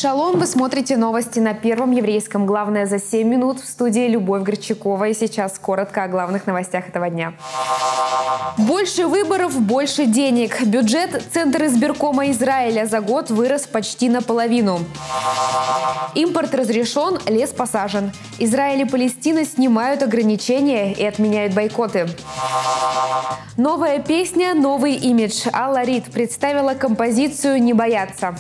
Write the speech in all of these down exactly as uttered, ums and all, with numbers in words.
Шалом, вы смотрите новости на Первом еврейском. Главное за семь минут. В студии Любовь Горчакова. И сейчас коротко о главных новостях этого дня. Больше выборов, больше денег. Бюджет Центра избиркома Израиля за год вырос почти наполовину. Импорт разрешен, лес посажен. Израиль и Палестина снимают ограничения и отменяют бойкоты. Новая песня, новый имидж. Алла Рид представила композицию «Не бояться».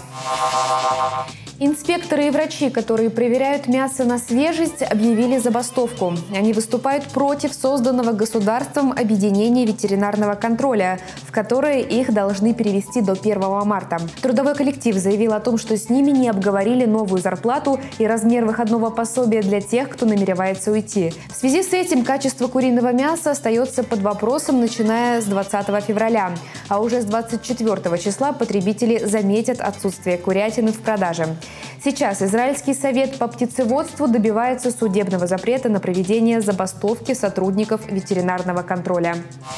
Инспекторы и врачи, которые проверяют мясо на свежесть, объявили забастовку. Они выступают против созданного государством объединения ветеринарного контроля, в которое их должны перевести до первого марта. Трудовой коллектив заявил о том, что с ними не обговорили новую зарплату и размер выходного пособия для тех, кто намеревается уйти. В связи с этим качество куриного мяса остается под вопросом, начиная с двадцатого февраля. А уже с двадцать четвёртого числа потребители заметят отсутствие курятины в продаже. Сейчас Израильский совет по птицеводству добивается судебного запрета на проведение забастовки сотрудников ветеринарного контроля.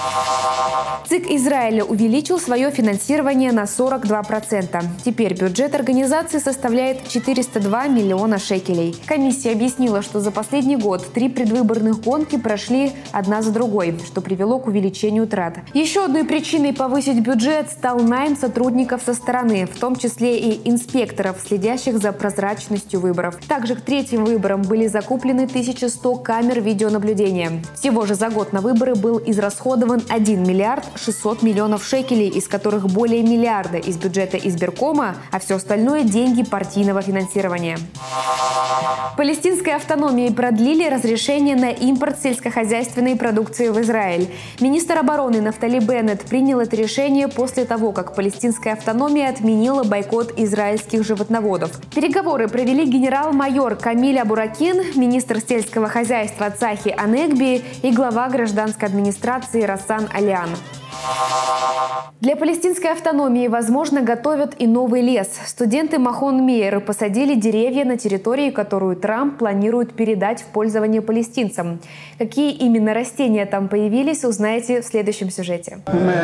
ЦИК Израиля увеличил свое финансирование на сорок два процента. Теперь бюджет организации составляет четыреста два миллиона шекелей. Комиссия объяснила, что за последний год три предвыборных гонки прошли одна за другой, что привело к увеличению трат. Еще одной причиной повысить бюджет стал найм сотрудников со стороны, в том числе и инспекторов, следящих за прозрачностью выборов. Также к третьим выборам были закуплены тысяча сто камер видеонаблюдения. Всего же за год на выборы был израсходован один миллиард шестьсот миллионов шекелей, из которых более миллиарда из бюджета избиркома, а все остальное – деньги партийного финансирования. Палестинской автономии продлили разрешение на импорт сельскохозяйственной продукции в Израиль. Министр обороны Нафтали Беннет принял это решение после того, как палестинская автономия отменила бойкот израильских животноводов. Переговоры провели генерал-майор Камиль Абуракин, министр сельского хозяйства Цахи Анегби и глава гражданской администрации Рассан Алиан. Для палестинской автономии, возможно, готовят и новый лес. Студенты Махон Мейер посадили деревья на территории, которую Трамп планирует передать в пользование палестинцам. Какие именно растения там появились, узнаете в следующем сюжете.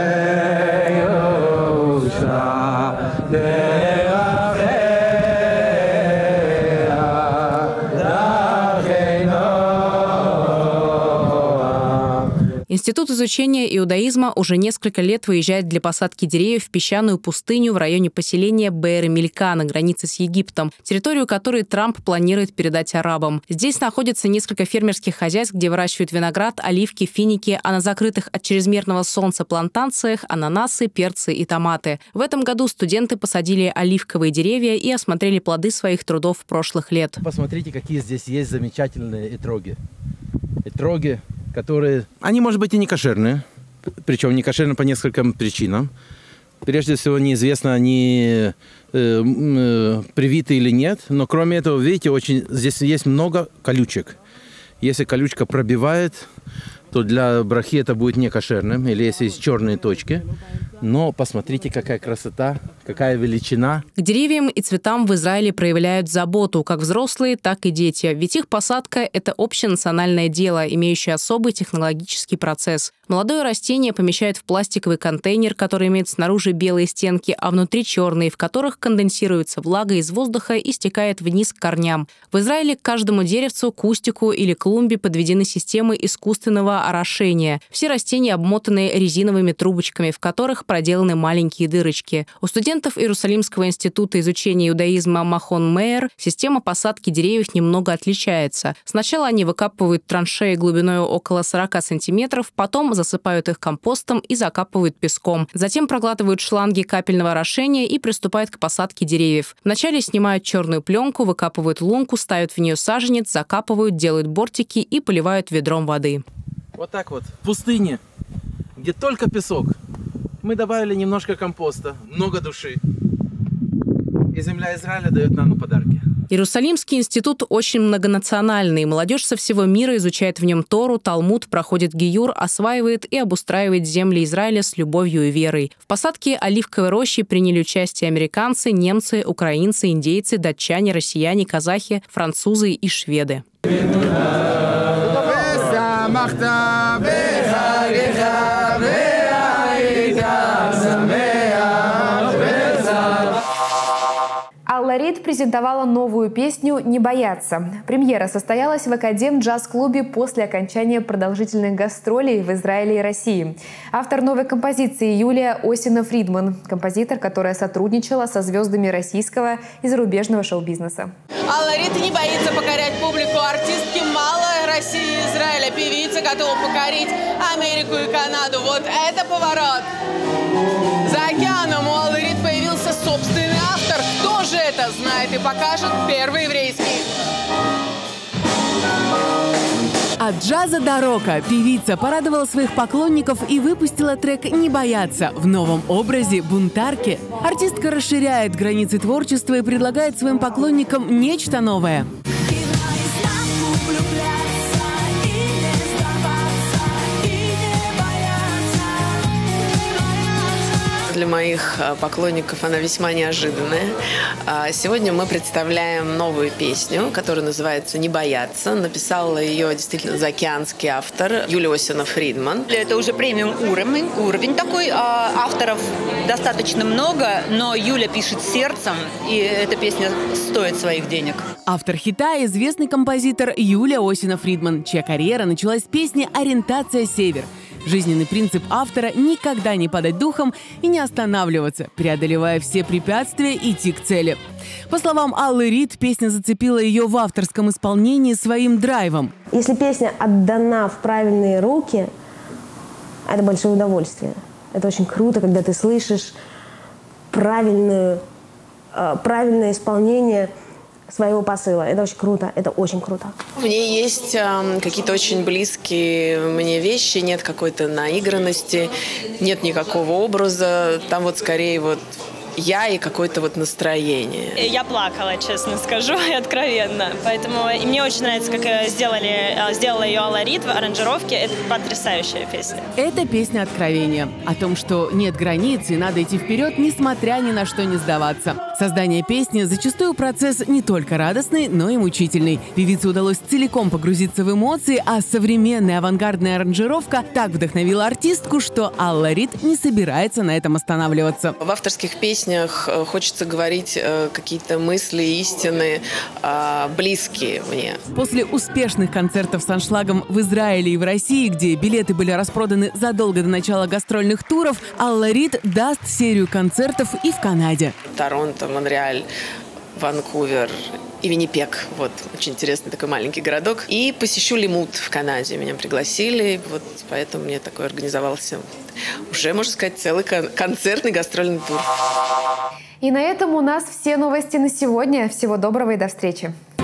Институт изучения иудаизма уже несколько лет выезжает для посадки деревьев в песчаную пустыню в районе поселения Беэр-Милька на границе с Египтом, территорию которой Трамп планирует передать арабам. Здесь находится несколько фермерских хозяйств, где выращивают виноград, оливки, финики, а на закрытых от чрезмерного солнца плантациях – ананасы, перцы и томаты. В этом году студенты посадили оливковые деревья и осмотрели плоды своих трудов прошлых лет. Посмотрите, какие здесь есть замечательные этроги. Этроги, которые, они, может быть, и не кошерные, причем не кошерные по нескольким причинам. Прежде всего, неизвестно, они э, э, привиты или нет, но кроме этого, видите, очень, здесь есть много колючек. Если колючка пробивает, то для брахи это будет не кошерным, или если есть черные точки. Но посмотрите, какая красота, какая величина. К деревьям и цветам в Израиле проявляют заботу как взрослые, так и дети. Ведь их посадка – это общенациональное дело, имеющее особый технологический процесс. Молодое растение помещают в пластиковый контейнер, который имеет снаружи белые стенки, а внутри черные, в которых конденсируется влага из воздуха и стекает вниз к корням. В Израиле к каждому деревцу, кустику или клумбе подведены системы искусственного орошения. Все растения обмотаны резиновыми трубочками, в которых проделаны маленькие дырочки. У студентов Иерусалимского института изучения иудаизма Махон Мейер система посадки деревьев немного отличается. Сначала они выкапывают траншеи глубиной около сорока сантиметров, потом засыпают их компостом и закапывают песком. Затем проглатывают шланги капельного орошения и приступают к посадке деревьев. Вначале снимают черную пленку, выкапывают лунку, ставят в нее саженец, закапывают, делают бортики и поливают ведром воды. Вот так вот, в пустыне, где только песок, мы добавили немножко компоста, много души. И земля Израиля дает нам подарки. Иерусалимский институт очень многонациональный. Молодежь со всего мира изучает в нем Тору, Талмуд, проходит гиюр, осваивает и обустраивает земли Израиля с любовью и верой. В посадке оливковой рощи приняли участие американцы, немцы, украинцы, индейцы, датчане, россияне, казахи, французы и шведы. Алла Рид презентовала новую песню «Не бояться». Премьера состоялась в Академ-джаз-клубе после окончания продолжительных гастролей в Израиле и России. Автор новой композиции Юлия Осина-Фридман, композитор, которая сотрудничала со звездами российского и зарубежного шоу-бизнеса. Алла Рид не боится покорять публику. Артистки мало России и Израиля. Певица готова покорить Америку и Канаду. Вот это поворот! За океаном у Аллы Рид появился собственный автор. Кто же это знает и покажет первый еврейский. От джаза до рока певица порадовала своих поклонников и выпустила трек «Не бояться» в новом образе бунтарки. Артистка расширяет границы творчества и предлагает своим поклонникам нечто новое. Для моих поклонников она весьма неожиданная. Сегодня мы представляем новую песню, которая называется «Не бояться». Написала ее действительно заокеанский автор Юлия Осина-Фридман. Это уже премиум уровень, уровень такой. Авторов достаточно много, но Юля пишет сердцем, и эта песня стоит своих денег. Автор хита – известный композитор Юлия Осина-Фридман, чья карьера началась с песни «Ориентация Север». Жизненный принцип автора – никогда не падать духом и не останавливаться, преодолевая все препятствия, идти к цели. По словам Аллы Рид, песня зацепила ее в авторском исполнении своим драйвом. Если песня отдана в правильные руки, это большое удовольствие. Это очень круто, когда ты слышишь правильную, э, правильное исполнение своего посыла. Это очень круто, это очень круто. В ней есть э, какие-то очень близкие мне вещи, нет какой-то наигранности, нет никакого образа. Там вот скорее вот я и какое-то вот настроение. Я плакала, честно скажу, и откровенно. Поэтому и мне очень нравится, как сделали, сделала ее Алла Рид в аранжировке. Это потрясающая песня. Это песня откровения. О том, что нет границ и надо идти вперед, несмотря ни на что не сдаваться. Создание песни зачастую процесс не только радостный, но и мучительный. Певице удалось целиком погрузиться в эмоции, а современная авангардная аранжировка так вдохновила артистку, что Алла Рид не собирается на этом останавливаться. В авторских песнях хочется говорить какие-то мысли, истины, близкие мне. После успешных концертов с аншлагом в Израиле и в России, где билеты были распроданы задолго до начала гастрольных туров, Алла Рид даст серию концертов и в Канаде. Торонто, Монреаль, Ванкувер и Виннипег. Вот, очень интересный такой маленький городок. И посещу Лимут в Канаде. Меня пригласили, вот поэтому мне такой организовался уже, можно сказать, целый концертный гастрольный тур. И на этом у нас все новости на сегодня. Всего доброго и до встречи.